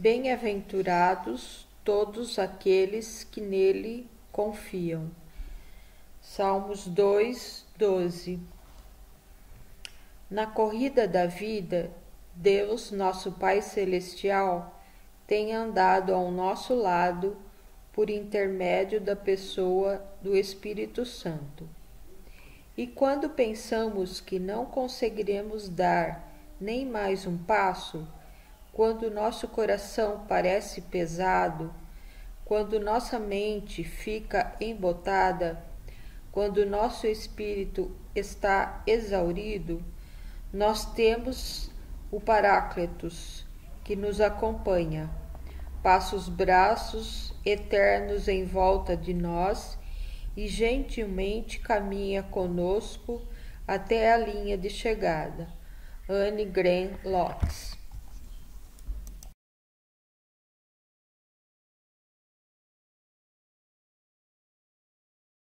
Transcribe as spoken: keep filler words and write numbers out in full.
Bem-aventurados todos aqueles que nele confiam. Salmos dois, doze. Na corrida da vida, Deus, nosso Pai Celestial, tem andado ao nosso lado por intermédio da pessoa do Espírito Santo. E quando pensamos que não conseguiremos dar nem mais um passo, quando nosso coração parece pesado, quando nossa mente fica embotada, quando nosso espírito está exaurido, nós temos o Paráclitos que nos acompanha, passa os braços eternos em volta de nós e gentilmente caminha conosco até a linha de chegada. Anne Green Lotz.